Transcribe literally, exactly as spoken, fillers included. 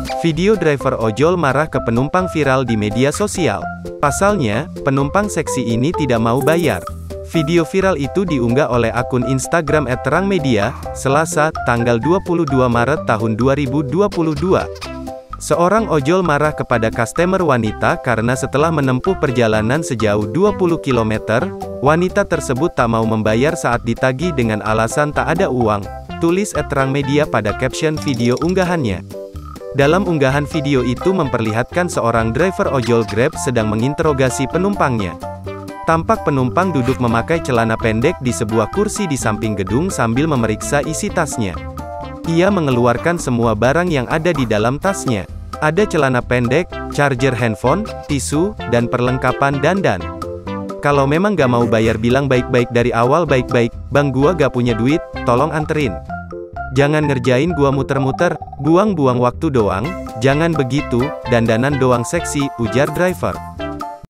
Video driver ojol marah ke penumpang viral di media sosial. Pasalnya, penumpang seksi ini tidak mau bayar. Video viral itu diunggah oleh akun Instagram et terang media, Selasa, tanggal dua puluh dua Maret tahun dua ribu dua puluh dua. Seorang ojol marah kepada customer wanita karena setelah menempuh perjalanan sejauh dua puluh kilometer, wanita tersebut tak mau membayar saat ditagih dengan alasan tak ada uang, tulis et terang media pada caption video unggahannya. Dalam unggahan video itu memperlihatkan seorang driver ojol Grab sedang menginterogasi penumpangnya. Tampak penumpang duduk memakai celana pendek di sebuah kursi di samping gedung sambil memeriksa isi tasnya. Ia mengeluarkan semua barang yang ada di dalam tasnya. Ada celana pendek, charger handphone, tisu, dan perlengkapan dandan. Kalau memang gak mau bayar bilang baik-baik dari awal baik-baik, "Bang gua gak punya duit, tolong anterin. Jangan ngerjain gua muter-muter, buang-buang waktu doang, jangan begitu, dandanan doang seksi," ujar driver.